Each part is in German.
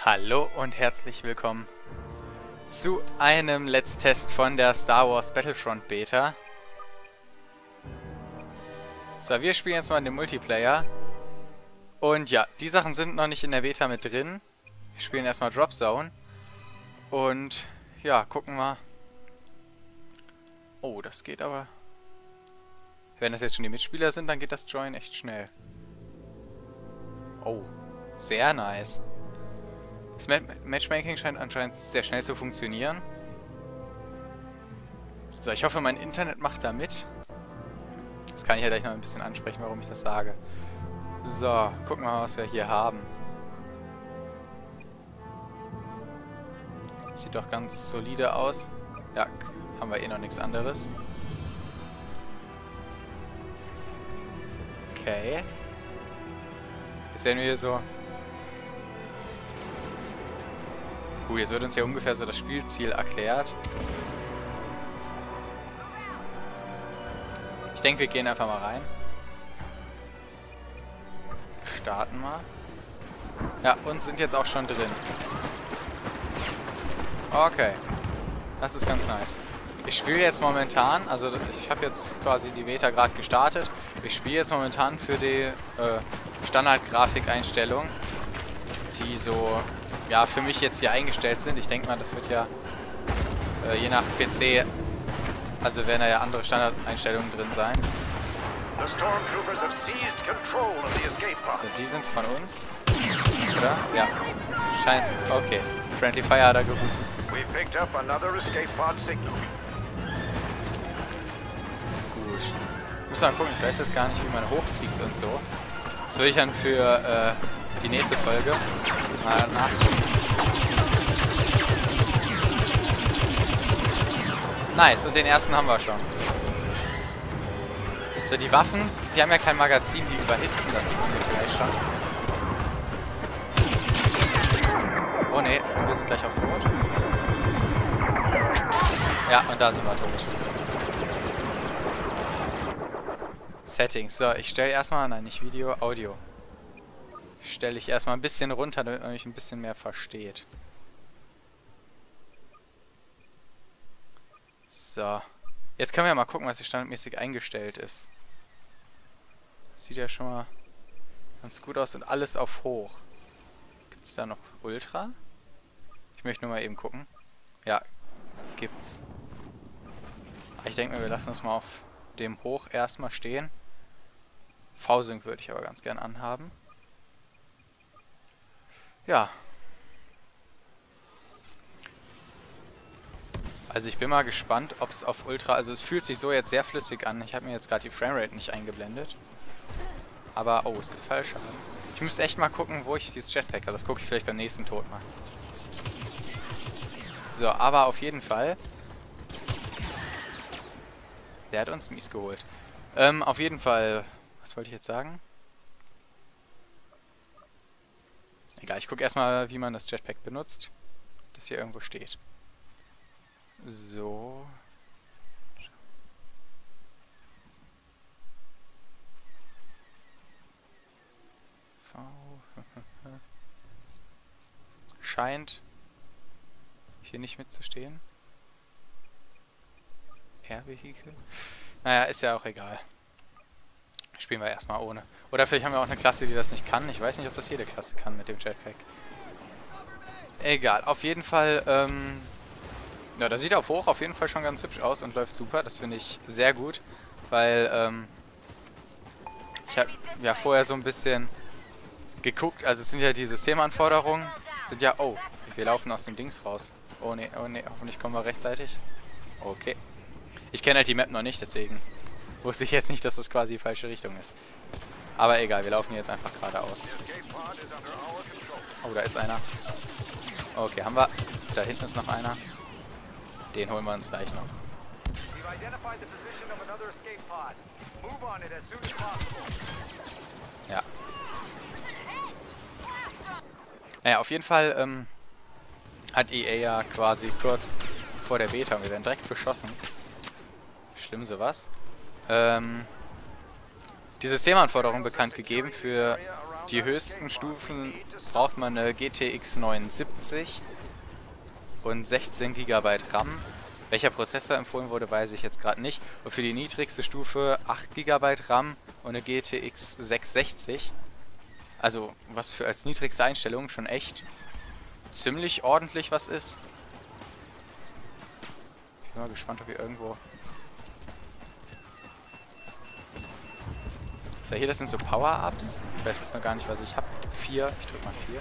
Hallo und herzlich willkommen zu einem Let's Test von der Star Wars Battlefront Beta. So, wir spielen jetzt mal den Multiplayer. Und ja, die Sachen sind noch nicht in der Beta mit drin. Wir spielen erstmal Drop Zone. Und ja, gucken wir. Oh, das geht aber. Wenn das jetzt schon die Mitspieler sind, dann geht das Join echt schnell. Oh, sehr nice. Das Matchmaking scheint anscheinend sehr schnell zu funktionieren. So, ich hoffe, mein Internet macht da mit. Das kann ich ja gleich noch ein bisschen ansprechen, warum ich das sage. So, gucken wir mal, was wir hier haben. Sieht doch ganz solide aus. Ja, haben wir eh noch nichts anderes. Okay. Jetzt sehen wir hier so... jetzt wird uns ja ungefähr so das Spielziel erklärt. Ich denke, wir gehen einfach mal rein. Starten mal. Ja, und sind jetzt auch schon drin. Okay. Das ist ganz nice. Ich spiele jetzt momentan, also ich habe jetzt quasi die Beta gerade gestartet. Ich spiele jetzt momentan für die Standard-Grafikeinstellung, die so... ja, für mich jetzt hier eingestellt sind. Ich denke mal, das wird ja je nach PC, also werden da ja andere Standardeinstellungen drin sein. So, die sind von uns. Oder? Ja. Scheint. Okay. Friendly Fire hat er gerufen. Gut. Ich muss mal gucken, ich weiß jetzt gar nicht, wie man hochfliegt und so. Das würde ich dann für die nächste Folge mal nachgucken. Nice, und den ersten haben wir schon. So, die Waffen, die haben ja kein Magazin, die überhitzen, das sieht man hier vielleicht schon. Oh ne, wir sind gleich auch tot. Ja, und da sind wir tot. Settings, so, ich stelle erstmal, nein, nicht Video, Audio. Stelle ich erstmal ein bisschen runter, damit man mich ein bisschen mehr versteht. So. Jetzt können wir ja mal gucken, was hier standardmäßig eingestellt ist. Sieht ja schon mal ganz gut aus und alles auf hoch. Gibt es da noch Ultra? Ich möchte nur mal eben gucken. Ja, gibt's. Aber ich denke mir, wir lassen uns mal auf dem hoch erstmal stehen. V-Sync würde ich aber ganz gern anhaben. Ja. Also ich bin mal gespannt, ob es auf Ultra... Also es fühlt sich so jetzt sehr flüssig an. Ich habe mir jetzt gerade die Framerate nicht eingeblendet. Aber, oh, es gibt Fallschaden. Ich müsste echt mal gucken, wo ich dieses Jetpack habe. Das gucke ich vielleicht beim nächsten Tod mal. So, aber auf jeden Fall... Der hat uns mies geholt. Auf jeden Fall... Was wollte ich jetzt sagen? Egal, ich gucke erstmal, wie man das Jetpack benutzt. Das hier irgendwo steht. So. V. Scheint hier nicht mitzustehen. R-Vehikel. Naja, ist ja auch egal. Spielen wir erstmal ohne. Oder vielleicht haben wir auch eine Klasse, die das nicht kann. Ich weiß nicht, ob das jede Klasse kann mit dem Jetpack. Egal, auf jeden Fall, ja, da sieht er auf hoch auf jeden Fall schon ganz hübsch aus und läuft super. Das finde ich sehr gut, weil, ich habe ja vorher so ein bisschen geguckt. Also es sind ja die Systemanforderungen, sind ja, oh, wir laufen aus dem Dings raus. Oh ne, hoffentlich kommen wir rechtzeitig. Okay. Ich kenne halt die Map noch nicht, deswegen wusste ich jetzt nicht, dass das quasi die falsche Richtung ist. Aber egal, wir laufen jetzt einfach geradeaus. Oh, da ist einer. Okay, haben wir. Da hinten ist noch einer. Den holen wir uns gleich noch. Ja. Naja, auf jeden Fall hat EA ja quasi kurz vor der Beta, und wir werden direkt beschossen. Schlimm sowas. Die Systemanforderungen bekannt gegeben für die höchsten Stufen braucht man eine GTX 79 und 16 GB RAM. Welcher Prozessor empfohlen wurde, weiß ich jetzt gerade nicht. Und für die niedrigste Stufe 8 GB RAM und eine GTX 660. Also was für als niedrigste Einstellung schon echt ziemlich ordentlich was ist. Ich bin mal gespannt, ob hier irgendwo... So, hier, das sind so Power-Ups. Ich weiß jetzt noch gar nicht, was ich habe. 4. Ich drück mal 4.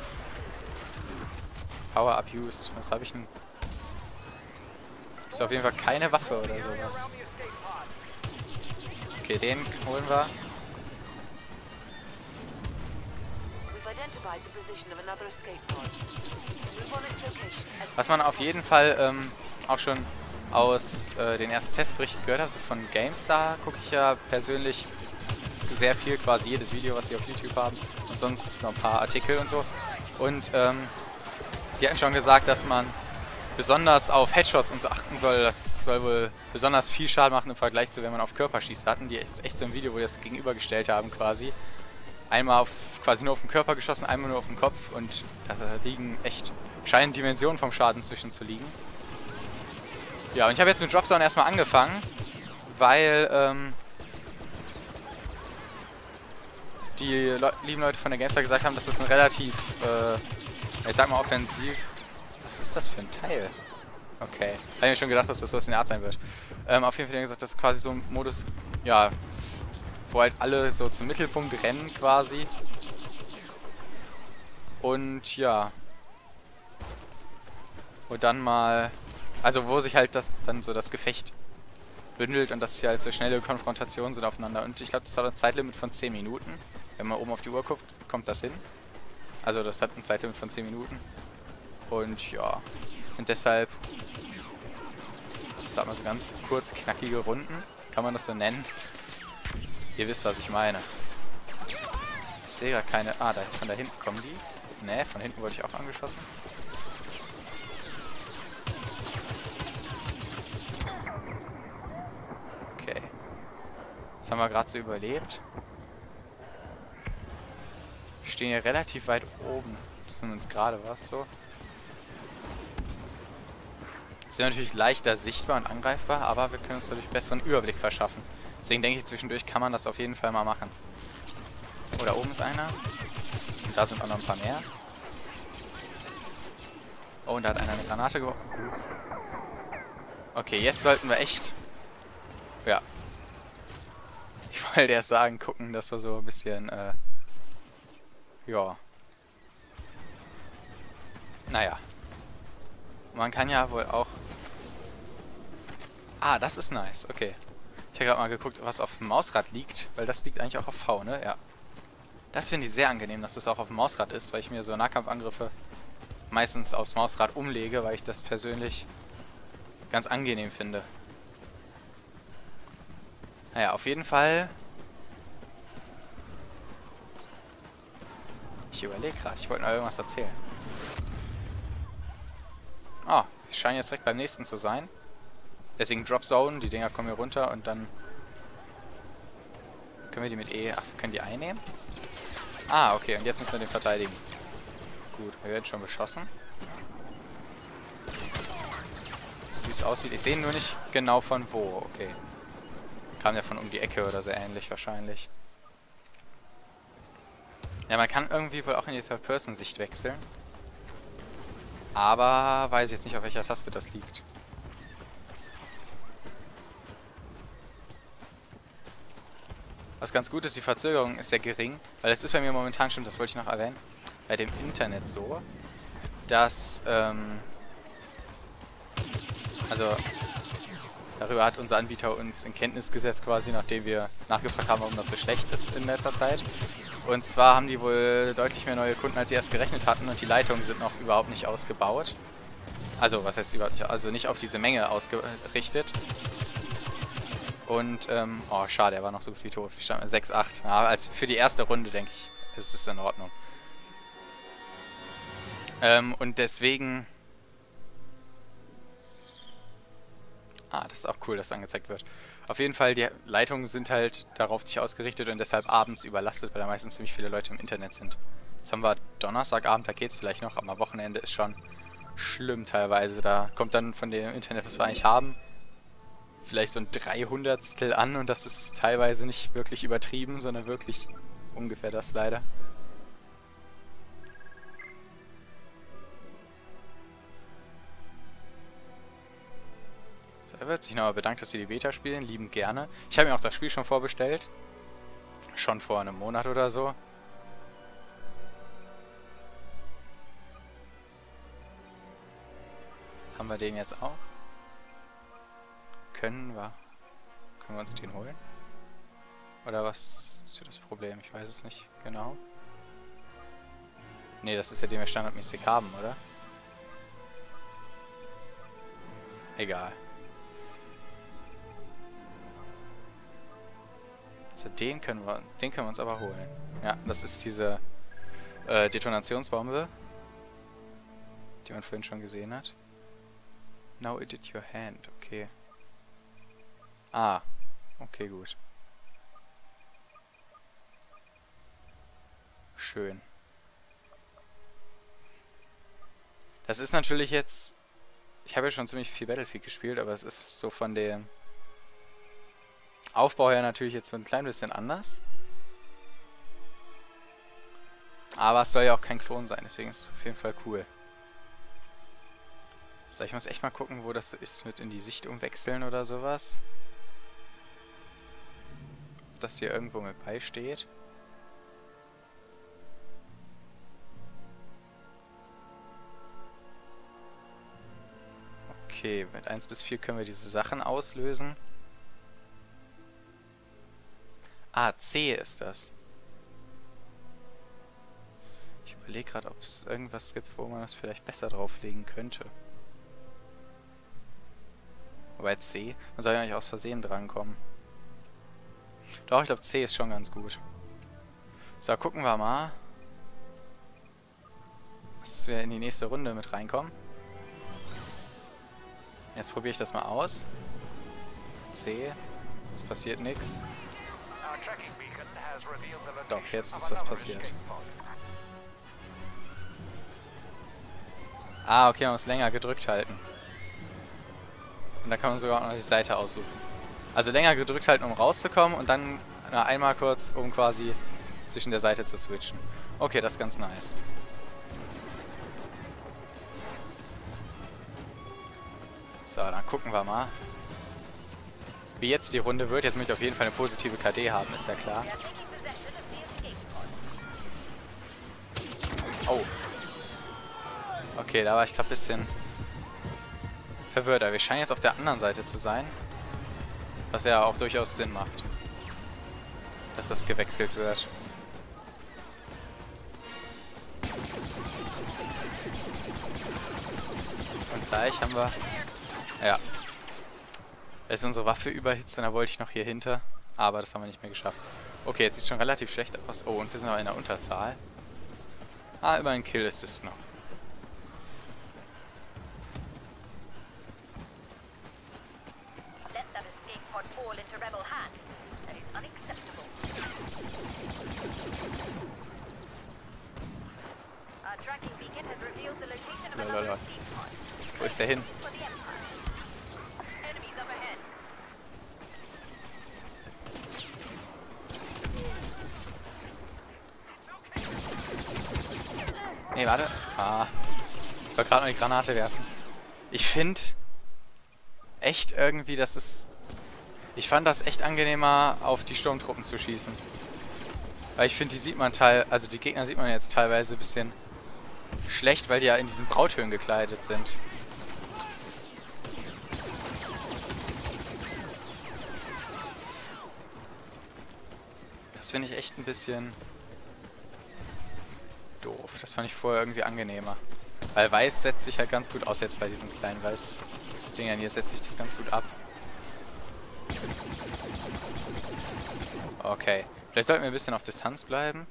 Power-Up used. Was habe ich denn? Ist auf jeden Fall keine Waffe oder sowas. Okay, den holen wir. Was man auf jeden Fall auch schon aus den ersten Testberichten gehört hat, also von GameStar gucke ich ja persönlich sehr viel, quasi jedes Video, was sie auf YouTube haben und sonst noch ein paar Artikel und so. Und die hatten schon gesagt, dass man besonders auf Headshots und so achten soll. Das soll wohl besonders viel Schaden machen im Vergleich zu, wenn man auf Körper schießt. Da hatten die echt so ein Video, wo die das gegenübergestellt haben quasi. Einmal quasi nur auf den Körper geschossen, einmal nur auf den Kopf und da liegen echt, scheinen Dimensionen vom Schaden zwischen zu liegen. Ja, und ich habe jetzt mit Dropzone erstmal angefangen, weil die lieben Leute von der GameStar gesagt haben, dass das ein relativ, ich sag mal offensiv... Was ist das für ein Teil? Okay. Habe ich mir schon gedacht, dass das sowas in der Art sein wird. Auf jeden Fall haben gesagt, das ist quasi so ein Modus, ja, wo halt alle so zum Mittelpunkt rennen quasi. Und ja. Und dann mal, also wo sich halt dann so das Gefecht bündelt und das hier halt so schnelle Konfrontationen sind aufeinander. Und ich glaube, das hat ein Zeitlimit von 10 Minuten. Wenn man oben auf die Uhr guckt, kommt das hin. Also das hat ein Zeitlimit von 10 Minuten. Und ja, sind deshalb, ich sag mal so ganz kurz, knackige Runden. Kann man das so nennen? Ihr wisst, was ich meine. Ich sehe gar keine... Ah, von da hinten kommen die. Ne, von hinten wurde ich auch angeschossen. Okay. Das haben wir gerade so überlebt. Wir stehen hier relativ weit oben. Zumindest gerade war es so. Sind natürlich leichter sichtbar und angreifbar, aber wir können uns dadurch besseren Überblick verschaffen. Deswegen denke ich, zwischendurch kann man das auf jeden Fall mal machen. Oh, da oben ist einer. Und da sind auch noch ein paar mehr. Oh, und da hat einer eine Granate geworfen. Okay, jetzt sollten wir echt... Ja. Ich wollte erst sagen, gucken, dass wir so ein bisschen, ja. Naja. Man kann ja wohl auch... Ah, das ist nice. Okay. Ich habe gerade mal geguckt, was auf dem Mausrad liegt, weil das liegt eigentlich auch auf V, ne? Ja. Das finde ich sehr angenehm, dass das auch auf dem Mausrad ist, weil ich mir so Nahkampfangriffe meistens aufs Mausrad umlege, weil ich das persönlich ganz angenehm finde. Naja, auf jeden Fall... Ich überlege gerade, ich wollte noch irgendwas erzählen. Ah, ich scheine jetzt direkt beim nächsten zu sein. Deswegen Drop Zone, die Dinger kommen hier runter und dann... Können wir die mit E... Ach, wir können die einnehmen? Ah, okay, und jetzt müssen wir den verteidigen. Gut, wir werden schon beschossen. So wie es aussieht. Ich sehe nur nicht genau von wo. Okay. Kam ja von um die Ecke oder so ähnlich wahrscheinlich. Ja, man kann irgendwie wohl auch in die Third-Person-Sicht wechseln. Aber weiß jetzt nicht, auf welcher Taste das liegt. Was ganz gut ist, die Verzögerung ist sehr gering, weil es ist bei mir momentan schon, das wollte ich noch erwähnen, bei dem Internet so, dass, also, darüber hat unser Anbieter uns in Kenntnis gesetzt quasi, nachdem wir nachgefragt haben, warum das so schlecht ist in letzter Zeit. Und zwar haben die wohl deutlich mehr neue Kunden, als sie erst gerechnet hatten und die Leitungen sind noch überhaupt nicht ausgebaut. Also, was heißt überhaupt nicht? Also nicht auf diese Menge ausgerichtet. Und, oh schade, er war noch so gut wie tot. Ich stand 6-8. Ja, als für die erste Runde, denke ich, ist es in Ordnung. Und deswegen... Ah, das ist auch cool, dass das angezeigt wird. Auf jeden Fall, die Leitungen sind halt darauf nicht ausgerichtet und deshalb abends überlastet, weil da meistens ziemlich viele Leute im Internet sind. Jetzt haben wir Donnerstagabend, da geht's vielleicht noch, aber Wochenende ist schon schlimm teilweise. Da kommt dann von dem Internet, was wir eigentlich haben, vielleicht so ein 300stel an und das ist teilweise nicht wirklich übertrieben, sondern wirklich ungefähr das leider. So, er wird sich nochmal bedankt, dass sie die Beta spielen, lieben gerne. Ich habe mir auch das Spiel schon vorbestellt. Schon vor einem Monat oder so. Haben wir den jetzt auch? Können wir uns den holen? Oder was ist hier das Problem? Ich weiß es nicht genau. Ne, das ist ja den wir standardmäßig haben, oder? Egal. Also den können wir uns aber holen. Ja, das ist diese Detonationsbombe, die man vorhin schon gesehen hat. Now edit your hand, okay. Ah, okay, gut. Schön. Das ist natürlich jetzt... Ich habe ja schon ziemlich viel Battlefield gespielt, aber es ist so von dem Aufbau her natürlich jetzt so ein klein bisschen anders. Aber es soll ja auch kein Klon sein, deswegen ist es auf jeden Fall cool. So, ich muss echt mal gucken, wo das so ist mit in die Sicht umwechseln oder sowas. Ob das hier irgendwo mit bei steht. Okay, mit 1 bis 4 können wir diese Sachen auslösen. Ah, C ist das. Ich überlege gerade, ob es irgendwas gibt, wo man das vielleicht besser drauflegen könnte. Wobei C, man soll ja nicht aus Versehen drankommen. Doch, ich glaube C ist schon ganz gut. So, gucken wir mal, dass wir in die nächste Runde mit reinkommen. Jetzt probiere ich das mal aus. C, es passiert nichts. Doch, jetzt ist was passiert. Ah, okay, man muss länger gedrückt halten. Und da kann man sogar auch noch die Seite aussuchen. Also länger gedrückt halten, um rauszukommen und dann einmal kurz, um quasi zwischen der Seite zu switchen. Okay, das ist ganz nice. So, dann gucken wir mal, wie jetzt die Runde wird. Jetzt möchte ich auf jeden Fall eine positive KD haben, ist ja klar. Oh. Okay, da war ich gerade ein bisschen verwirrt. Aber wir scheinen jetzt auf der anderen Seite zu sein. Was ja auch durchaus Sinn macht, dass das gewechselt wird. Und gleich haben wir... Ja. Da ist unsere Waffe überhitzt und da wollte ich noch hier hinter. Aber das haben wir nicht mehr geschafft. Okay, jetzt sieht es schon relativ schlecht aus. Oh, und wir sind aber in der Unterzahl. Ah, über ein Kill ist es noch. Lalalala. Wo ist der hin? Nee, warte. Ah. Ich wollte gerade noch die Granate werfen. Ich finde echt irgendwie, das ist... Ich fand das echt angenehmer, auf die Sturmtruppen zu schießen. Weil ich finde, die sieht man also die Gegner sieht man jetzt teilweise ein bisschen schlecht, weil die ja in diesen Brauthöhen gekleidet sind. Das finde ich echt ein bisschen doof. Das fand ich vorher irgendwie angenehmer. Weil Weiß setzt sich halt ganz gut aus jetzt bei diesen kleinen Weiß-Dingern. Hier setzt sich das ganz gut ab. Okay. Vielleicht sollten wir ein bisschen auf Distanz bleiben.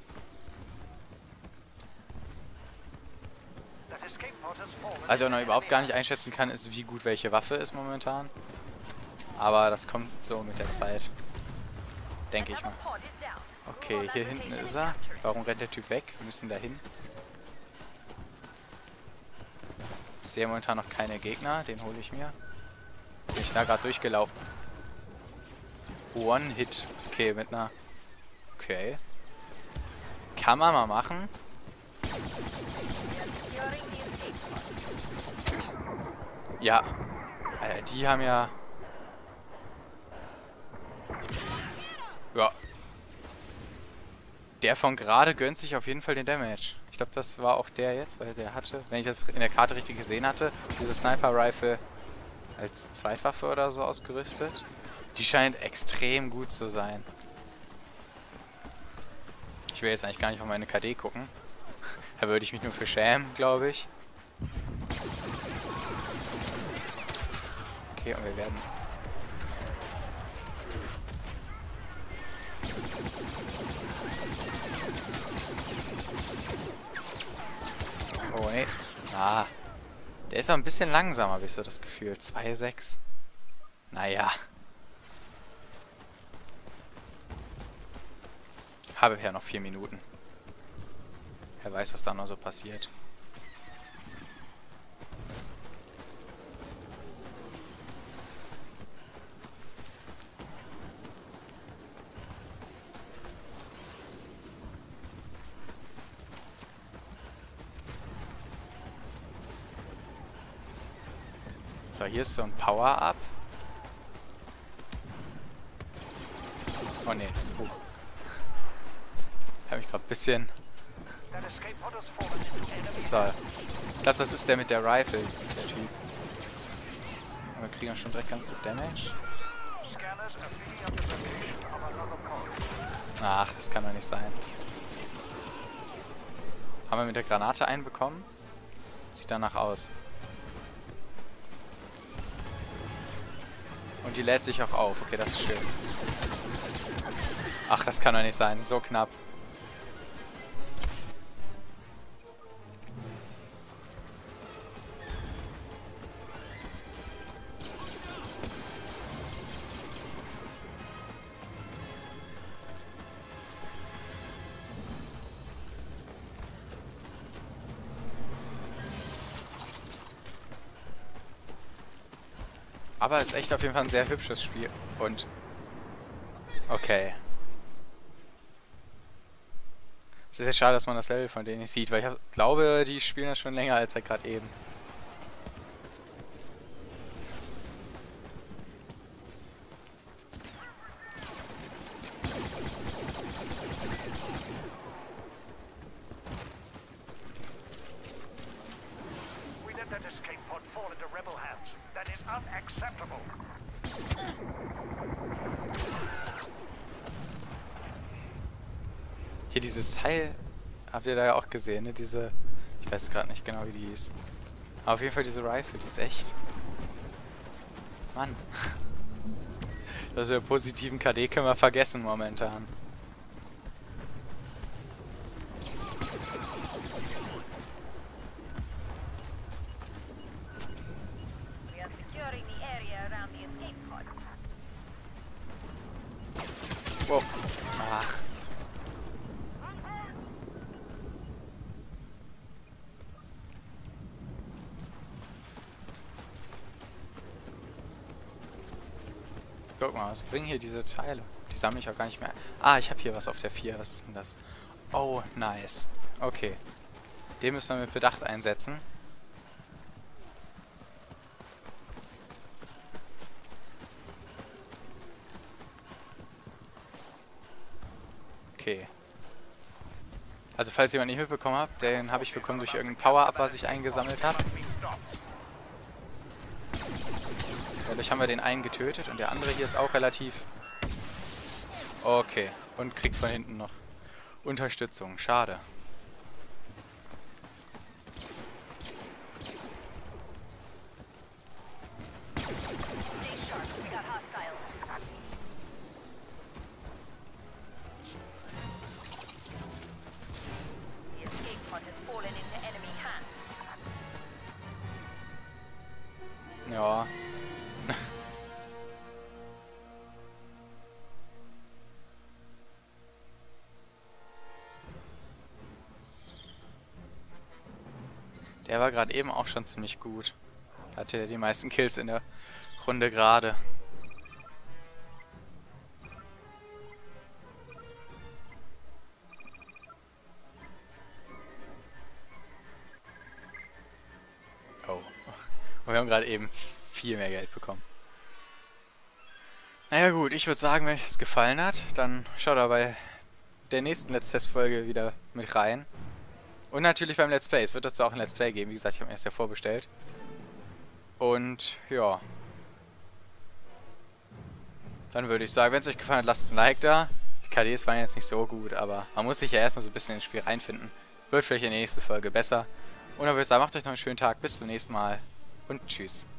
Was ich auch noch überhaupt gar nicht einschätzen kann, ist, wie gut welche Waffe ist momentan. Aber das kommt so mit der Zeit. Denke ich mal. Okay, hier hinten ist er. Warum rennt der Typ weg? Wir müssen da hin. Ich sehe momentan noch keine Gegner. Den hole ich mir. Bin ich da gerade durchgelaufen. One-Hit. Okay, mit einer... Okay. Kann man mal machen. Ja. Die haben ja... Ja. Der von gerade gönnt sich auf jeden Fall den Damage. Ich glaube, das war auch der jetzt, weil der hatte, wenn ich das in der Karte richtig gesehen hatte, diese Sniper-Rifle als Zweitwaffe oder so ausgerüstet. Die scheint extrem gut zu sein. Ich will jetzt eigentlich gar nicht auf meine KD gucken. Da würde ich mich nur für schämen, glaube ich. Okay, und wir werden... Oh, nee. Ah. Der ist auch ein bisschen langsam, habe ich so das Gefühl. 2,6. Naja. Habe ja noch 4 Minuten. Wer weiß, was da noch so passiert. So, hier ist so ein Power-Up. Oh ne, huch. Ich habe mich gerade ein bisschen... So. Ich glaube, das ist der mit der Rifle, der Typ. Aber wir kriegen auch schon direkt ganz gut Damage. Ach, das kann doch nicht sein. Haben wir mit der Granate einen bekommen? Sieht danach aus. Und die lädt sich auch auf. Okay, das ist schön. Ach, das kann doch nicht sein. So knapp. Aber ist echt auf jeden Fall ein sehr hübsches Spiel. Und... Okay. Es ist ja schade, dass man das Level von denen nicht sieht, weil ich glaube, die spielen das schon länger als gerade eben. Hier dieses Teil, habt ihr da ja auch gesehen, ne? Diese, ich weiß gerade nicht genau, wie die hieß. Aber auf jeden Fall diese Rifle, die ist echt... Mann. Das mit der positiven KD können wir vergessen momentan. Wow. Ach. Guck mal, was bringen hier diese Teile? Die sammle ich auch gar nicht mehr. Ah, ich habe hier was auf der 4. Was ist denn das? Oh, nice. Okay. Den müssen wir mit Bedacht einsetzen. Okay. Also falls jemand nicht mitbekommen hat, den habe ich bekommen durch irgendein Power-Up, was ich eingesammelt habe. Dadurch haben wir den einen getötet und der andere hier ist auch relativ... Okay. Und kriegt von hinten noch Unterstützung. Schade. Ja. Der war gerade eben auch schon ziemlich gut. Hatte ja die meisten Kills in der Runde gerade. Oh. Und wir haben gerade eben viel mehr Geld bekommen. Naja gut, ich würde sagen, wenn euch das gefallen hat, dann schaut da bei der nächsten Let's Test-Folge wieder mit rein. Und natürlich beim Let's Play. Es wird dazu auch ein Let's Play geben. Wie gesagt, ich habe mir erst ja vorbestellt. Und ja. Dann würde ich sagen, wenn es euch gefallen hat, lasst ein Like da. Die KDs waren jetzt nicht so gut, aber man muss sich ja erstmal so ein bisschen ins Spiel reinfinden. Wird vielleicht in der nächsten Folge besser. Und dann würde ich sagen, macht euch noch einen schönen Tag. Bis zum nächsten Mal. Und tschüss.